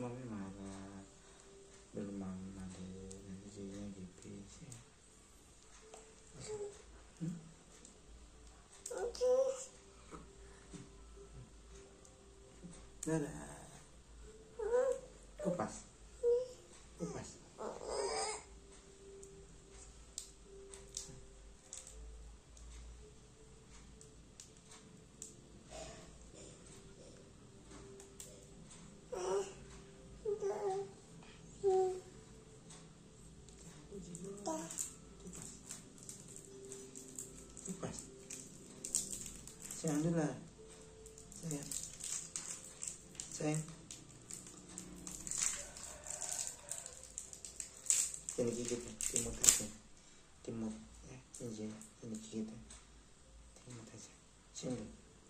mami marah belum mama deh nantinya gitu sih. Dadah. Kupas. Kupas. Kupas. Sayang dulu lah. Sayang. Sayang. Ini gigit ya, timut aja. Timut ya, ini gigit ya. Timut aja. Sini.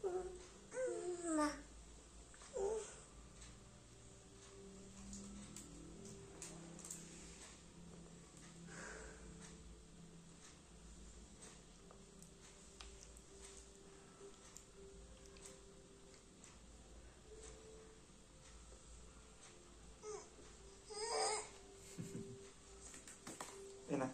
Enak.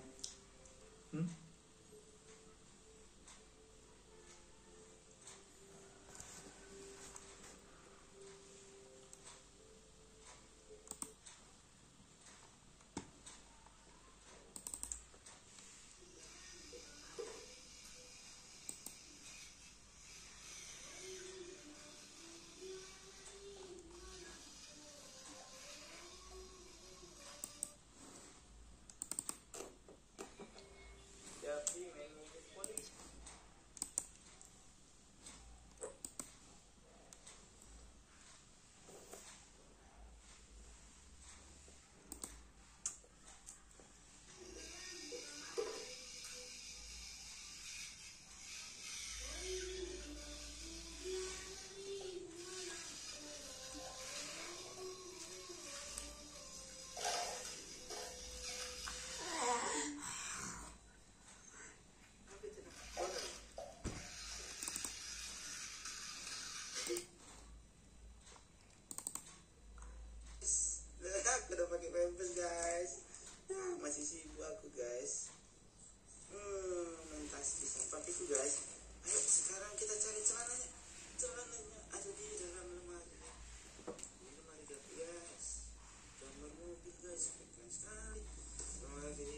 Udah pakai pampers guys. Masih sibuk aku guys. Mentas bisa papiku guys. Ayo sekarang kita cari celananya. Celananya ada di dalam lemari. Di lemari guys. Gambar mobil guys. Keren sekali. Lemari.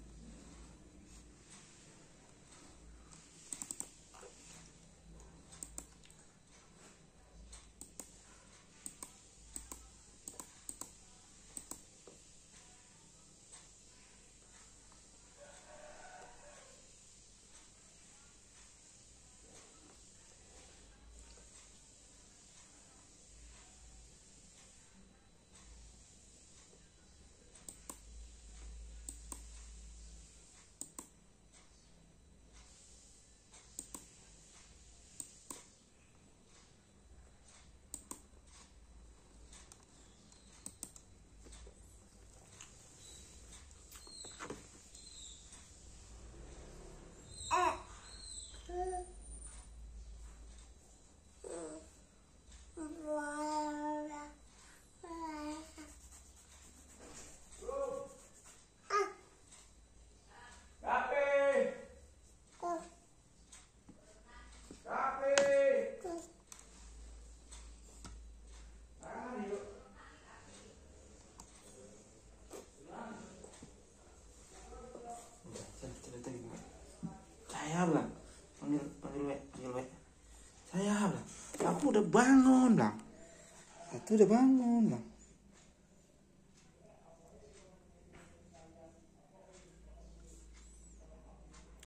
Saya bilang, panggil we. Saya bilang, aku udah bangun bilang. Aku udah bangun bilang.